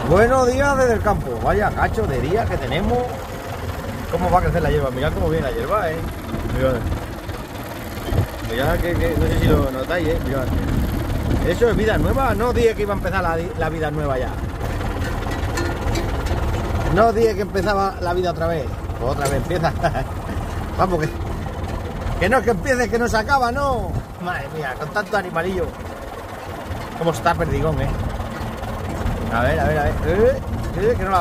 Buenos días desde el campo. Vaya cacho de día que tenemos. ¿Cómo va a crecer la hierba? Mirad cómo viene la hierba, Mirad. Mirad que no sé si lo notáis, Mirad. Eso es vida nueva. No dije que iba a empezar la vida nueva ya. No dije que empezaba la vida otra vez. Pues otra vez empieza. Vamos, que no es que empiece, que no se acaba, no. Madre mía, con tanto animalillo. Cómo está Perdigón, A ver. Que no la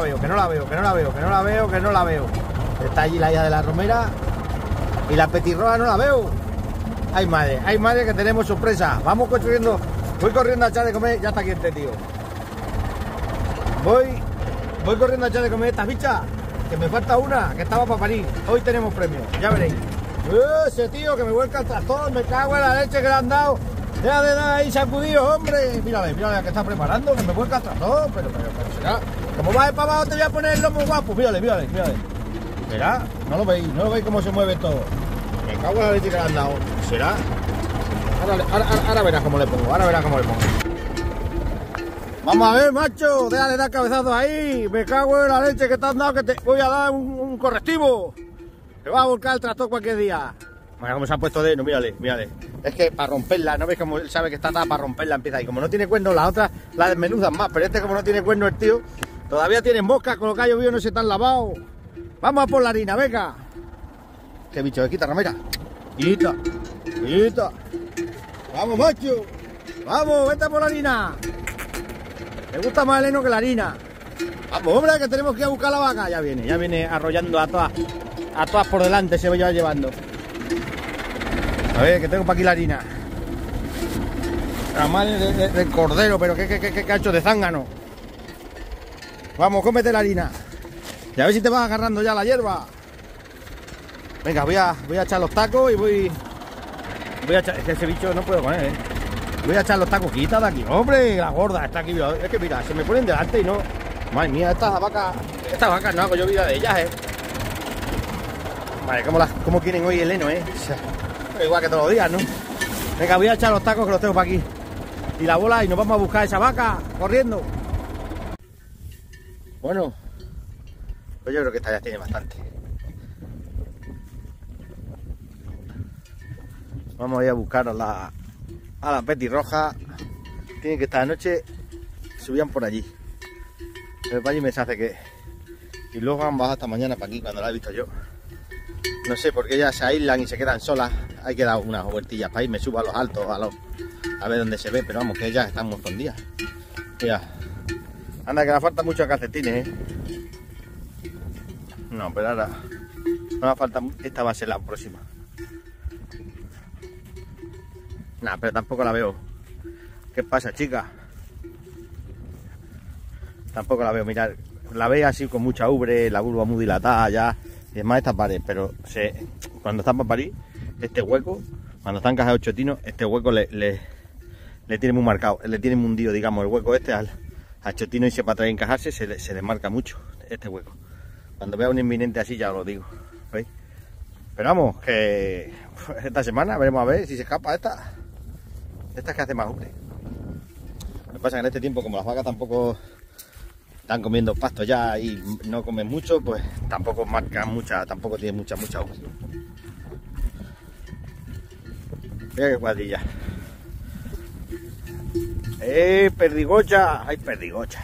veo. Está allí la hija de la romera. Y la petirroja no la veo. Ay madre, que tenemos sorpresa. Vamos construyendo. Voy corriendo a echar de comer. Ya está aquí este tío. Voy corriendo a echar de comer estas bichas. Que me falta una, que estaba para parir. Hoy tenemos premio, ya veréis. Ese tío que me vuelca el tractor. Me cago en la leche que le han dado. Deja de dar ahí sacudido, hombre. Mírale que está preparando, que me vuelca el tractor. Pero será. Como vas para abajo te voy a poner el lomo guapo. Mírale. ¿Será? No lo veis cómo se mueve todo. Me cago en la leche que le han dado. ¿Será? Ahora verás cómo le pongo, Vamos a ver, macho, deja de dar cabezazos ahí. Me cago en la leche que te han dado, que te voy a dar un correctivo. Te va a volcar el tractor cualquier día. Mira cómo se ha puesto de... No, mírale. Es que para romperla, ¿no ves cómo él sabe que está atada para romperla? Empieza ahí. Como no tiene cuernos, las otras la desmenuzan más. Pero este, como no tiene cuernos el tío, todavía tiene moscas, con lo que ha llovido no se te han lavado. Vamos a por la harina, venga. Qué bicho, quita, ramera. Quita. Vamos, macho. Vamos, vete a por la harina. Me gusta más el heno que la harina. Vamos, hombre, que tenemos que ir a buscar la vaca. Ya viene arrollando a todas por delante, se va llevando. A ver, que tengo para aquí la harina. La madre del cordero, pero qué cacho de zángano. Vamos, cómete la harina. Y a ver si te vas agarrando ya la hierba. Venga, voy a echar los tacos y voy a echar... Es que ese bicho no puedo con él, Voy a echar los tacos, quita de aquí. Hombre, la gorda está aquí. Es que mira, se me ponen delante y no... Madre mía, estas vacas no hago yo vida de ellas, Vale, ¿cómo quieren hoy el heno, Igual que todos los días, ¿no? Venga, voy a echar los tacos que los tengo para aquí. Y la bola y nos vamos a buscar esa vaca, corriendo. Bueno, pues yo creo que esta ya tiene bastante. Vamos a ir a buscar a la petirroja. Tiene que estar de noche. Subían por allí. Pero para allí me hace que... Y luego han bajado hasta mañana para aquí cuando la he visto yo. No sé por qué ellas se aíslan y se quedan solas. Hay que dar unas vueltillas para ir. Me subo a los altos, a ver dónde se ve. Pero vamos, que ellas están muy escondidas. Mira. Anda, que le falta mucho calcetines, No, pero ahora... No me falta... Esta va a ser la próxima. Nah, pero tampoco la veo. ¿Qué pasa, chica? Tampoco la veo, mirad. La veo así con mucha ubre, la vulva muy dilatada ya. Y es más esta pared, pero cuando están para parir, este hueco, cuando están cajados chotinos, este hueco le tiene muy marcado. Le tiene muy hundido, digamos, el hueco este al chotino y se para traer encajarse, se le marca mucho este hueco. Cuando vea un inminente así ya os lo digo. ¿Veis? Pero vamos, que esta semana veremos a ver si se escapa esta. Esta es que hace más ubre. Lo que pasa es que en este tiempo, como las vacas tampoco están comiendo pasto ya y no comen mucho, pues tampoco marcan mucha, tampoco tiene mucha ubre. Mira qué cuadrilla. Perdigocha, hay perdigocha.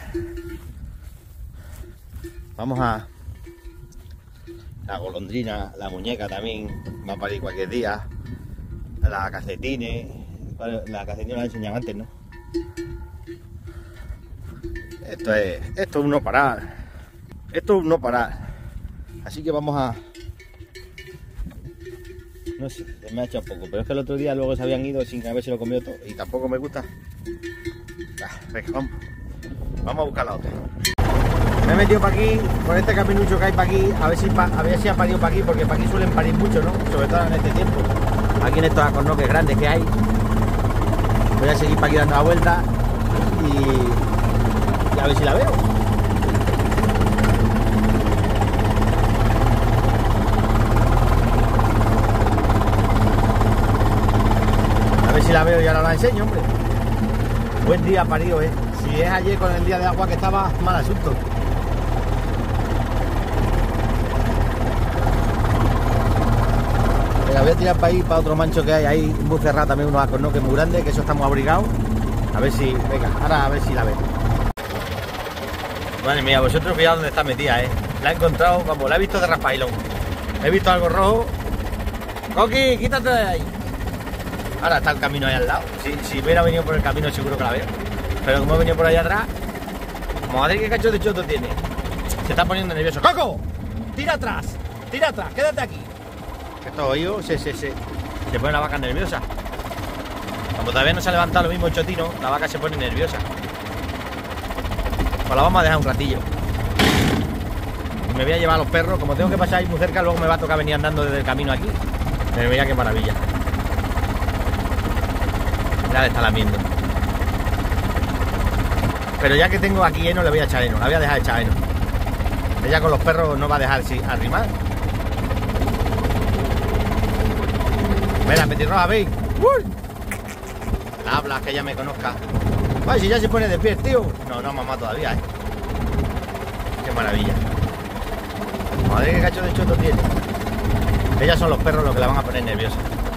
Vamos a... La golondrina, la muñeca también va a parir cualquier día. La calcetines. La calcetina la enseñaba antes, ¿no? Esto es un no parar. Esto es un no parar. Así que vamos a... No sé, me ha echado poco. Pero es que el otro día luego se habían ido sin haberse lo comido todo. Y tampoco me gusta. Venga, vamos a buscar la otra. Me he metido para aquí, por este caminucho que hay para aquí, a ver si ha parido para aquí, porque para aquí suelen parir mucho, ¿no? Sobre todo en este tiempo. Aquí en estos acornoques grandes que hay. Voy a seguir para aquí dando la vuelta y a ver si la veo. A ver si la veo y ahora la enseño, hombre. Buen día parido, Si es ayer con el día de agua que estaba, mal asunto. Venga, voy a tirar para ahí, para otro mancho que hay ahí, muy cerrado también, unos acornos que es muy grande, que eso estamos abrigados. A ver si, venga, ahora a ver si la ven. Madre mía, vosotros fijaos dónde está metida, La he encontrado, vamos, la he visto de raspailón. He visto algo rojo. Coqui, quítate de ahí. Ahora está el camino ahí al lado. Si hubiera venido por el camino seguro que la veo. Pero como he venido por allá atrás, madre, qué cacho de choto tiene. Se está poniendo nervioso. ¡Coco! Tira atrás, quédate aquí. Estos oídos se pone la vaca nerviosa. Como todavía no se ha levantado lo mismo el chotino, la vaca se pone nerviosa. Pues la vamos a dejar un ratillo. Me voy a llevar a los perros. Como tengo que pasar ahí muy cerca, luego me va a tocar venir andando desde el camino aquí. Pero mira qué maravilla. Ya le está lamiendo. Pero ya que tengo aquí heno, le voy a echar heno. La voy a dejar echar heno. Ella con los perros no va a dejar arrimar. Mira, petirroja, veis. La habla, que ella me conozca. Ay, si ya se pone de pie, tío. No, mamá, todavía, Qué maravilla. Madre, qué cacho de choto tiene. Ellas son los perros los que la van a poner nerviosa.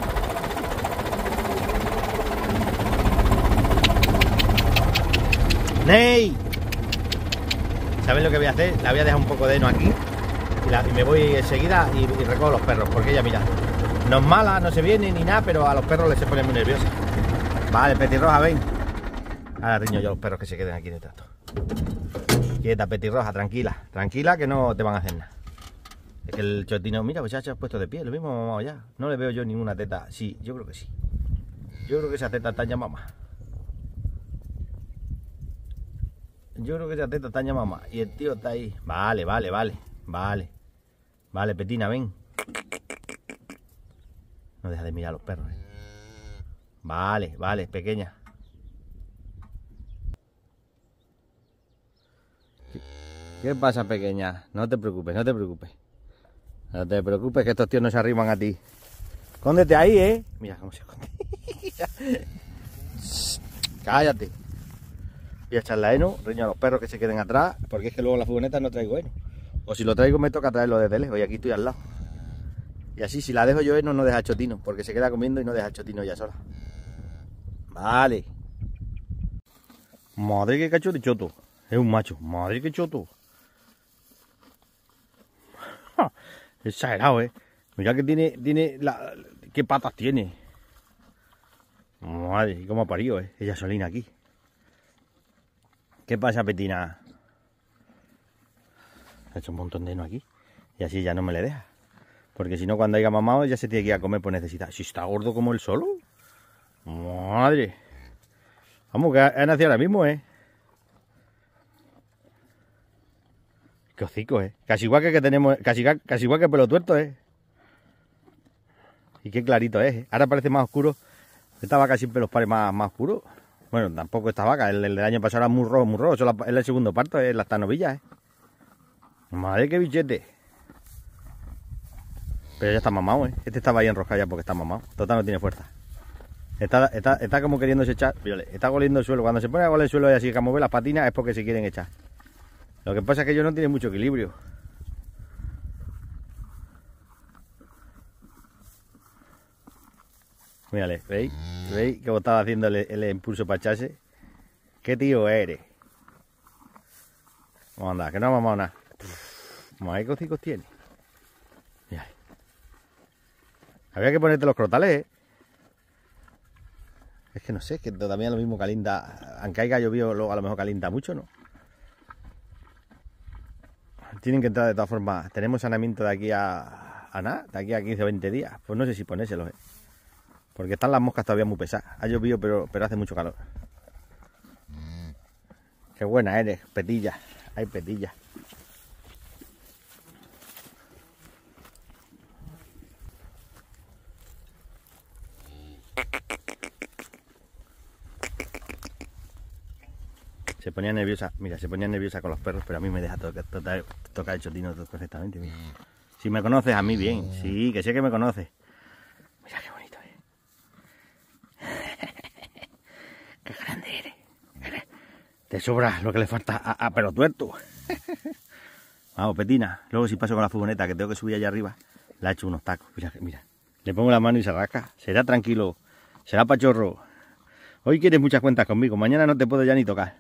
¡Ney! ¿Sabes lo que voy a hacer? La voy a dejar un poco de heno aquí y me voy enseguida y recojo los perros, porque ella, mira, no es mala, no se viene ni nada, pero a los perros les se pone muy nerviosa. Vale, petirroja, ven. Ahora riño yo a los perros que se queden aquí detrás. Quieta, petirroja, tranquila, que no te van a hacer nada. Es que el chotino, mira, pues ya se ha puesto de pie, lo mismo mamado ya. No le veo yo ninguna teta. Sí, yo creo que sí. Yo creo que esa teta está ya mamá. Yo creo que esa teta está ya mamá. Y el tío está ahí. Vale, Petina, ven. No deja de mirar a los perros, Vale, pequeña. ¿Qué pasa, pequeña? No te preocupes. No te preocupes, que estos tíos no se arriman a ti. Escóndete ahí, Mira cómo se esconde. Cállate. Voy a echarle heno, riño a los perros que se queden atrás, porque es que luego la furgoneta no traigo heno. O si lo traigo me toca traerlo desde lejos, y aquí estoy al lado. Y así, si la dejo yo heno, no deja chotino, porque se queda comiendo y no deja chotino ella sola. Vale. Madre, qué cacho de choto. Es un macho. Madre, qué choto. Exagerado, Mira que tiene qué patas tiene. Madre, y cómo ha parido, ella solina aquí. ¿Qué pasa, Petina? Ha hecho un montón de heno aquí. Y así ya no me le deja. Porque si no, cuando haya mamado, ya se tiene que ir a comer por necesidad. Si está gordo como él solo. Madre. Vamos, que ha nacido ahora mismo, Qué hocico, Casi igual que tenemos, casi igual que pelo tuerto, Y qué clarito es, Ahora parece más oscuro. Esta vaca siempre los pares más oscuros. Bueno, tampoco esta vaca. El del año pasado era muy rojo. Eso es el segundo parto, las tanovillas, Madre, qué bichete. Pero ya está mamado, Este estaba ahí enroscado ya porque está mamado. Total, no tiene fuerza. Está como queriéndose echar. Fíjale, está goliendo el suelo. Cuando se pone a goler el suelo y así que mover las patinas es porque se quieren echar. Lo que pasa es que ellos no tienen mucho equilibrio. Mírale, ¿veis? ¿Veis cómo estaba haciendo el impulso para echarse? ¿Qué tío eres? Vamos a andar, que no ha mamado nada. Madre, ¿qué hocicos tiene? Mírale. Había que ponerte los crotales, Es que no sé, que todavía lo mismo calienta. Aunque haya llovido, luego a lo mejor calienta mucho, ¿no? Tienen que entrar de todas formas. Tenemos saneamiento de aquí a nada, de aquí a 15 o 20 días. Pues no sé si ponérselos, Porque están las moscas todavía muy pesadas. Ha llovido, pero hace mucho calor. Qué buena eres, Petilla. Ay, Petilla. Se ponía nerviosa, mira, se ponía nerviosa con los perros, pero a mí me deja tocar el chotino perfectamente. Mira. Si me conoces a mí bien, sí, que sé que me conoces. Mira qué bonito, Qué grande eres. Te sobra lo que le falta a pelo tuerto. Vamos, Petina. Luego si paso con la furgoneta, que tengo que subir allá arriba, la he hecho unos tacos. Mira, mira. Le pongo la mano y se rasca. Será tranquilo. Será pachorro. Hoy quieres muchas cuentas conmigo. Mañana no te puedo ya ni tocar.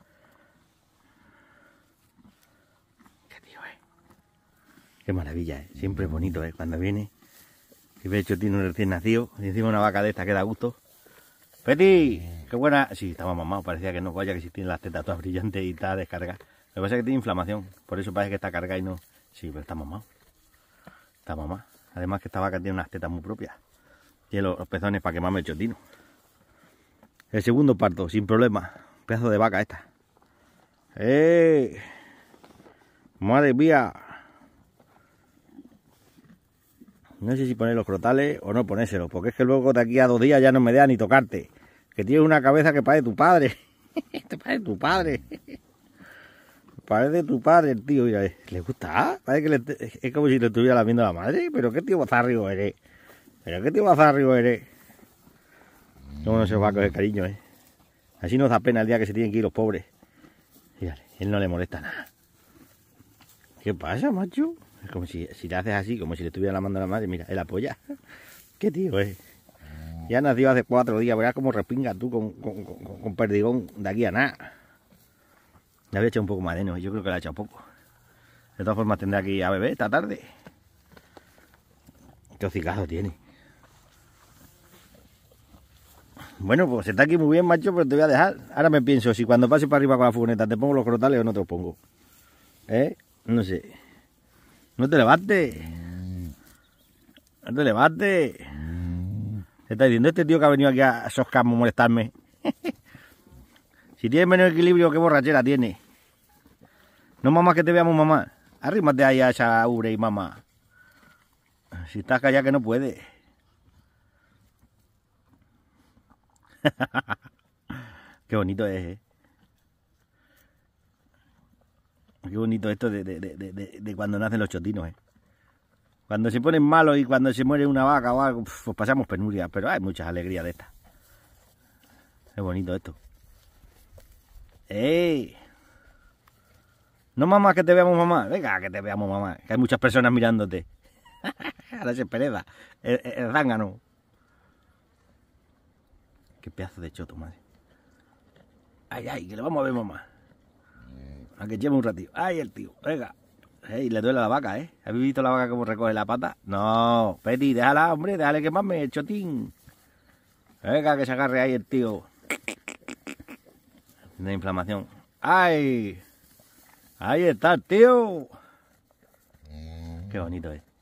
Qué tío, Qué maravilla, Siempre es bonito, Cuando viene. Y de hecho tiene un recién nacido. Y encima una vaca de esta que da gusto. ¡Peti! ¡Qué buena! Sí, estaba mamado. Parecía que no. Vaya que sí tiene las tetas todas brillantes y está descargada. Lo que pasa es que tiene inflamación. Por eso parece que está cargada y no... Sí, pero está mamado. Está mamá. Además que esta vaca tiene unas tetas muy propias. Tiene los pezones para quemarme el chotino. El segundo parto, sin problema. Pedazo de vaca esta. ¡Madre mía! No sé si poner los crotales o no ponérselos, porque es que luego de aquí a 2 días ya no me da ni tocarte. Que tienes una cabeza que parece tu padre. Te parece tu padre. Parece tu padre el tío. Mira, ¿le gusta? Parece que es como si le estuviera viendo la madre. Pero qué tío bazarrio eres. Pero qué tío bazarrio eres. Cómo no se va a coger cariño, Así nos da pena el día que se tienen que ir los pobres. Fíjate, él no le molesta nada. ¿Qué pasa, macho? Es como si le haces así, como si le estuviera lavando la madre. Mira, él apoya. Qué tío, Ya nació hace 4 días. Verás cómo respinga tú con perdigón de aquí a nada. Le había echado un poco más de heno. Yo creo que le ha echado poco. De todas formas tendrá que ir a beber esta tarde. Qué hocicazo tiene. Bueno, pues está aquí muy bien, macho, pero te voy a dejar. Ahora me pienso, si cuando pase para arriba con la furgoneta te pongo los crotales o no te los pongo. No sé. No te levantes. No te levantes. ¿Qué está diciendo este tío que ha venido aquí a soscarme, molestarme? Si tienes menos equilibrio, qué borrachera tiene. No, mamá, que te veamos, mamá. Arrímate ahí a esa ubre y mamá. Si estás callada que no puedes. Qué bonito es, Qué bonito esto de cuando nacen los chotinos, Cuando se ponen malos y cuando se muere una vaca o algo, pues pasamos penuria, pero hay muchas alegrías de estas. Qué bonito esto. No, mamá, que te veamos, mamá. Venga, que te veamos, mamá. Que hay muchas personas mirándote. Ahora se pereza. El zángano. Qué pedazo de choto, madre. Ay, ay, que le vamos a ver, mamá. A que lleve un ratito. Ay, el tío, venga. Le duele a la vaca, ¿Habéis visto la vaca cómo recoge la pata? No, Peti, déjala, hombre, déjale quemarme el chotín. Venga, que se agarre ahí el tío. De inflamación. ¡Ay! Ahí está el tío. Qué bonito es.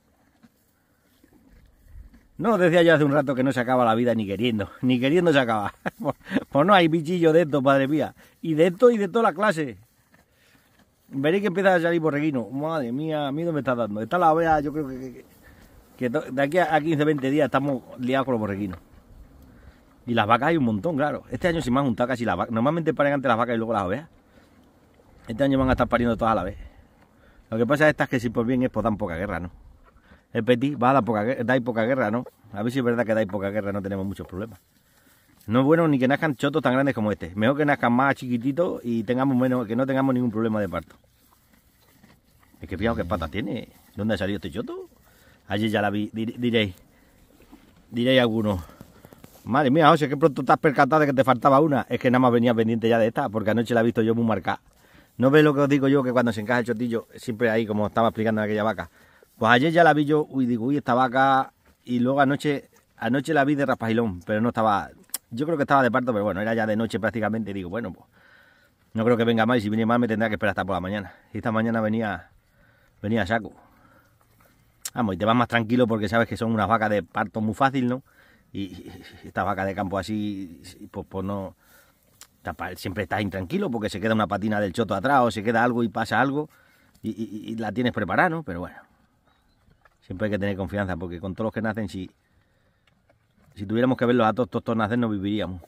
No, decía yo hace un rato que no se acaba la vida ni queriendo se acaba. Pues no hay bichillo de esto, madre mía. Y de esto y de toda la clase. Veréis que empieza a salir borreguino. Madre mía, miedo me está dando. Está la ovea, yo creo que de aquí a 15, 20 días estamos liados con los borreguinos. Y las vacas hay un montón, claro. Este año se me han juntado casi las vacas. Normalmente paren antes las vacas y luego las ovejas. Este año van a estar pariendo todas a la vez. Lo que pasa es que si por bien es, pues dan poca guerra, ¿no? El Petit va a dar dais poca guerra, ¿no? A ver si es verdad que dais poca guerra, no tenemos muchos problemas. No es bueno ni que nazcan chotos tan grandes como este. Mejor que nazcan más chiquititos y tengamos menos, que no tengamos ningún problema de parto. Es que fijaos qué patas tiene. ¿Dónde ha salido este choto? Ayer ya la vi, diréis algunos. Madre mía, José, que pronto estás percatado de que te faltaba una. Es que nada más venía pendiente ya de esta, porque anoche la he visto yo muy marcada. ¿No ves lo que os digo yo? Que cuando se encaja el chotillo, siempre ahí, como estaba explicando en aquella vaca. Pues ayer ya la vi yo, digo, esta vaca. Y luego anoche la vi de raspajilón, pero no estaba. Yo creo que estaba de parto, pero bueno, era ya de noche prácticamente. Y digo, bueno, pues no creo que venga más. Y si viene más, me tendrá que esperar hasta por la mañana. Y esta mañana venía a saco. Vamos, y te vas más tranquilo porque sabes que son unas vacas de parto muy fácil, ¿no? Y estas vacas de campo así, pues no. Siempre estás intranquilo porque se queda una patina del choto atrás o se queda algo y pasa algo y la tienes preparada, ¿no? Pero bueno, siempre hay que tener confianza porque con todos los que nacen, si tuviéramos que verlos a todos nacer, no viviríamos.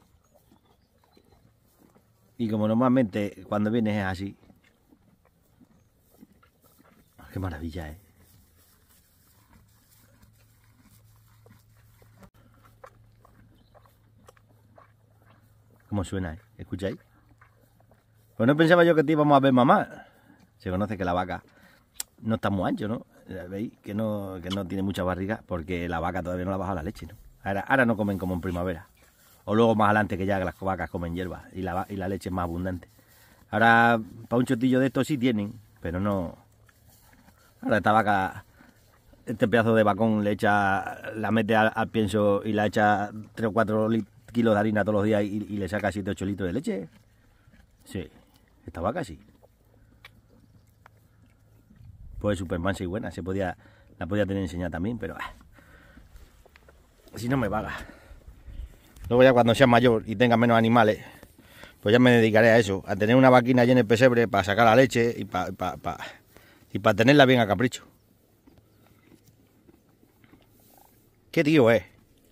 Y como normalmente cuando vienes es así. Qué maravilla, ¿Cómo suena, ¿Escucháis? Pues no pensaba yo que te íbamos a ver mamá. Se conoce que la vaca no está muy ancho, ¿no? ¿Veis? Que no tiene mucha barriga porque la vaca todavía no le ha bajado la leche, ¿no? Ahora no comen como en primavera. O luego más adelante que ya las vacas comen hierba y la leche es más abundante. Ahora para un chotillo de estos sí tienen, pero no... Ahora esta vaca, este pedazo de vacón le echa, la mete al pienso y la echa 3 o 4 kilos de harina todos los días y le saca 7 o 8 litros de leche. Sí, esta vaca sí. Pues súper mansa y buena, la podía tener enseñada también, pero si no me vaga. Luego ya cuando sea mayor y tenga menos animales, pues ya me dedicaré a eso, a tener una vaquina llena de pesebre para sacar la leche y para tenerla bien a capricho. ¿Qué tío es?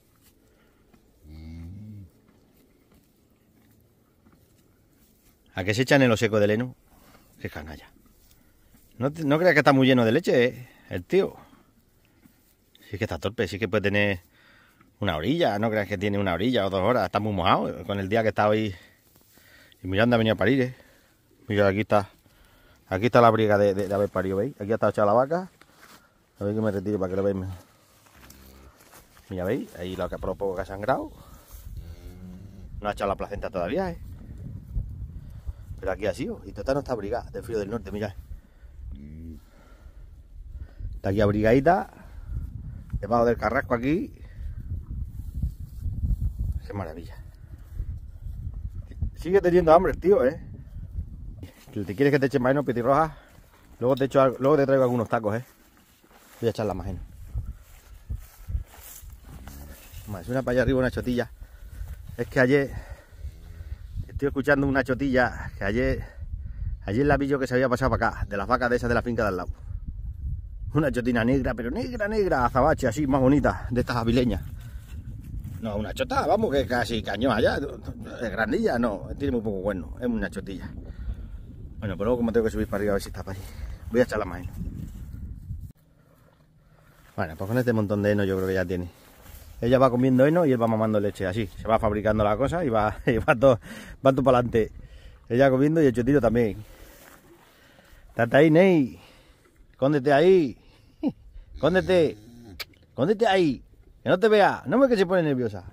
¿A qué se echan en los secos del heno? Qué canalla. No creas que está muy lleno de leche, el tío. Sí que está torpe, sí que puede tener una orilla. No creas que tiene una orilla o 2 horas. Está muy mojado con el día que está hoy. Y Miranda ha venido a parir, Mira, aquí está. Aquí está la briga de haber parido, ¿veis? Aquí ha estado echada la vaca. A ver que me retiro para que lo veáis mejor. Mira, ¿veis? Ahí lo que por lo poco que ha sangrado. No ha echado la placenta todavía, Pero aquí ha sido. Y total no está abrigada del frío del norte, mirad. Está aquí abrigadita. Debajo del carrasco aquí. Qué maravilla. Sigue teniendo hambre el tío, ¿Te quieres que te eche más heno, petirroja? Luego te traigo algunos tacos, Voy a echarla más heno. Es una para allá arriba, una chotilla. Es que ayer estoy escuchando una chotilla que ayer la vi yo que se había pasado para acá, de las vacas de esas de la finca de al lado. Una chotina negra, pero negra, azabache, así, más bonita, de estas avileñas. No, una chota, vamos, que casi cañón allá. Es grandilla, no, tiene muy poco bueno, es una chotilla. Bueno, pero luego como tengo que subir para arriba a ver si está para allí. Voy a echarla más heno. Bueno, pues con este montón de heno yo creo que ya tiene. Ella va comiendo heno y él va mamando leche, así. Se va fabricando la cosa y va todo para adelante. Ella comiendo y el chotito también. Estate ahí, Ney. Escóndete ahí. Escóndete. Escóndete ahí. Que no te vea. No me que se pone nerviosa.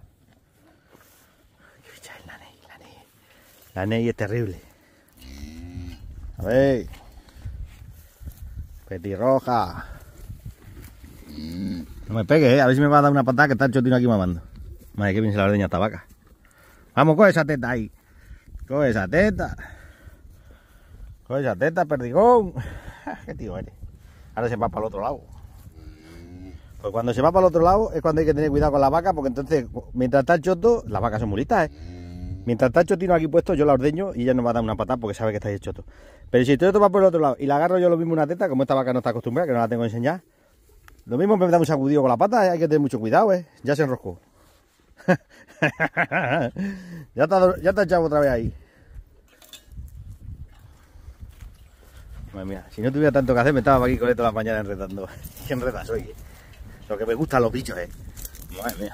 La Ney es terrible. A ver. Petirroja. No me pegues, a ver si me va a dar una patada que está el chotino aquí mamando. Madre, que bien se la ordeña esta vaca. Vamos, coge esa teta ahí. Coge esa teta. Coge esa teta, perdigón. Qué tío eres. Ahora se va para el otro lado. Pues cuando se va para el otro lado es cuando hay que tener cuidado con la vaca, porque entonces, mientras está el choto, las vacas son muy listas, Mientras está el chotino aquí puesto, yo la ordeño y ella nos va a dar una patada porque sabe que está ahí el choto. Pero si el choto va por el otro lado y la agarro yo lo mismo una teta, como esta vaca no está acostumbrada, que no la tengo que enseñar, lo mismo me da un sacudido con la pata, hay que tener mucho cuidado, Ya se enroscó. ya está echado otra vez ahí. Madre mía, si no tuviera tanto que hacer, me estaba aquí con esto la mañana enredando. Qué enreda soy, Lo que me gustan los bichos, Madre mía.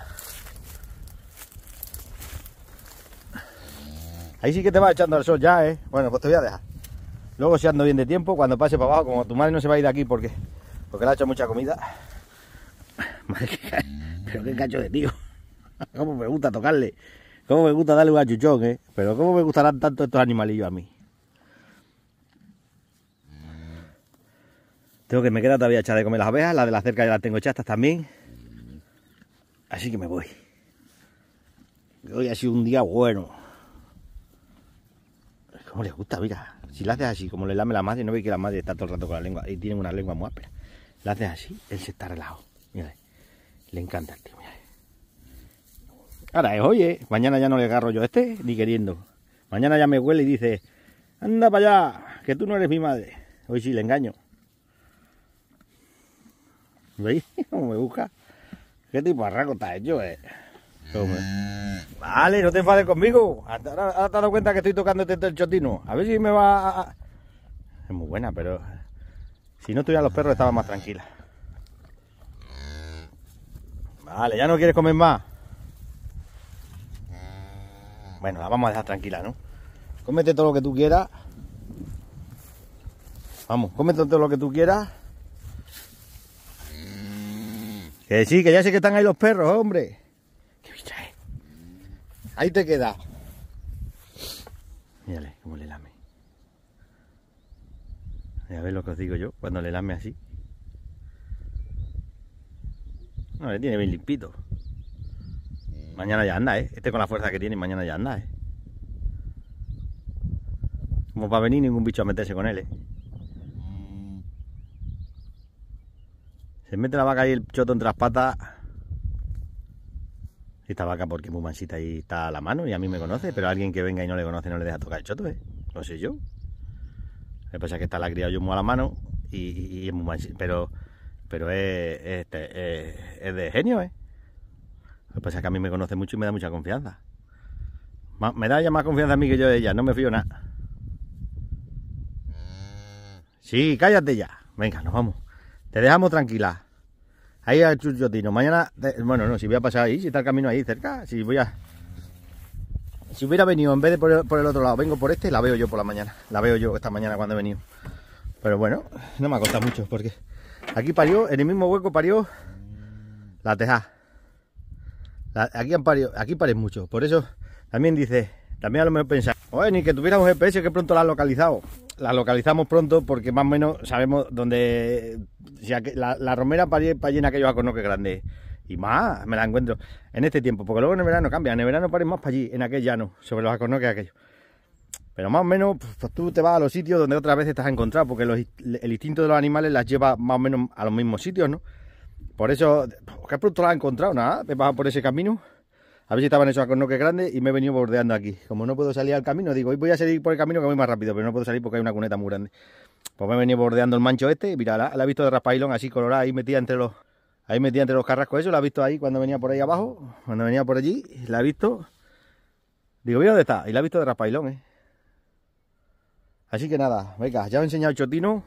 Ahí sí que te vas echando al sol ya, Bueno, pues te voy a dejar. Luego si ando bien de tiempo, cuando pase para abajo, como tu madre no se va a ir de aquí porque le ha hecho mucha comida. Madre, pero qué cacho de tío. Cómo me gusta tocarle. Cómo me gusta darle un achuchón, Pero cómo me gustarán tanto estos animalillos a mí. Tengo que me queda todavía echar de comer las abejas. Las de la cerca ya las tengo hechas también. Así que me voy. Hoy ha sido un día bueno. Cómo les gusta, mira. Si la haces así, como le lame la madre, no veis que la madre está todo el rato con la lengua y tienen una lengua muy áspera. La haces así, él se está relajado. Mira, le encanta el tío, mira. Ahora es hoy, Mañana ya no le agarro yo ni queriendo. Mañana ya me huele y dice, anda para allá, que tú no eres mi madre. Hoy sí le engaño. ¿Veis cómo me busca? ¿Qué tipo de arraco está hecho, Vale, no te enfades conmigo. Ahora te has dado cuenta que estoy tocando el chotino. A ver si me va Es muy buena, pero si no tuvieran los perros estaba más tranquila. Vale, ¿ya no quieres comer más? Bueno, la vamos a dejar tranquila, ¿no? Cómete todo lo que tú quieras. Vamos, cómete todo lo que tú quieras. Que sí, que ya sé que están ahí los perros, hombre. Qué bicha es. Ahí te queda. Mírale cómo le lame. A ver lo que os digo yo, cuando le lame así. No, le tiene bien limpito. Mañana ya anda, Este con la fuerza que tiene, mañana ya anda, Como para venir ningún bicho a meterse con él, Se mete la vaca ahí el choto entre las patas. Esta vaca porque es muy mansita y está a la mano y a mí me conoce, pero a alguien que venga y no le conoce no le deja tocar el choto, Lo sé yo. Lo que pasa es que esta la he criado yo muy a la mano y es muy mansita, pero es de genio, Lo que pasa es que a mí me conoce mucho y me da mucha confianza. Me da ya más confianza a mí que yo de ella, no me fío nada. Sí, cállate ya. Venga, nos vamos. Te dejamos tranquila. Ahí al Chuchotino. Mañana, bueno, no, si voy a pasar ahí, si está el camino ahí cerca, si hubiera venido en vez de por el otro lado, vengo por este, la veo yo por la mañana. La veo yo esta mañana cuando he venido. Pero bueno, no me ha costado mucho, porque aquí parió, en el mismo hueco parió la teja. Aquí paren mucho. Por eso también dice, también a lo mejor pensar, oye, ni que tuviera un GPS que pronto la has localizado. La localizamos pronto porque más o menos sabemos dónde. Si la romera para allí en aquellos acornoques grandes. Y más, me la encuentro en este tiempo, porque luego en el verano cambia. En el verano paren más para allí, en aquel llano, sobre los acornoques aquellos. Pero más o menos, pues tú te vas a los sitios donde otras veces te has encontrado, porque el instinto de los animales las lleva más o menos a los mismos sitios, ¿no? Por eso, que pronto la has encontrado, nada, he bajado por ese camino. A ver si estaban esos acornoques grandes y me he venido bordeando aquí. Como no puedo salir al camino, digo, hoy voy a salir por el camino que voy más rápido, pero no puedo salir porque hay una cuneta muy grande. Pues me he venido bordeando el mancho este, y mira, la he visto de raspailón así colorada, ahí metida entre los carrascos, eso, la he visto ahí cuando venía por ahí abajo, cuando venía por allí, la he visto. Digo, mira dónde está, y la he visto de raspailón, Así que nada, venga, ya os he enseñado el chotino.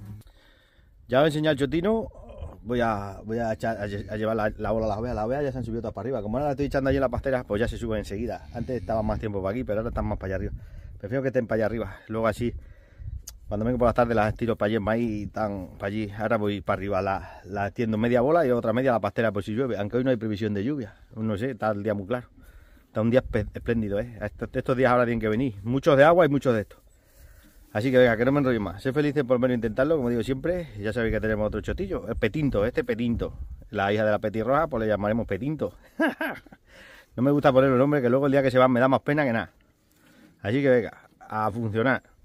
Voy a llevar la bola a las ovejas, ya se han subido todas para arriba. Como ahora la estoy echando allí en la pastera, pues ya se suben enseguida. Antes estaban más tiempo para aquí, pero ahora están más para allá arriba. Prefiero que estén para allá arriba. Luego así, cuando vengo por las tardes las tiro para allí en maíz y están para allí. Ahora voy para arriba, la extiendo media bola y otra media a la pastera por si llueve. Aunque hoy no hay previsión de lluvia. No sé, está el día muy claro. Está un día espléndido, Estos días ahora tienen que venir. Muchos de agua y muchos de estos. Así que venga, que no me enrollo más. Sé felices por menos intentarlo, como digo siempre. Ya sabéis que tenemos otro chotillo. El Petinto, Petinto. La hija de la petirroja, pues le llamaremos Petinto. No me gusta poner el nombre, que luego el día que se van me da más pena que nada. Así que venga, a funcionar.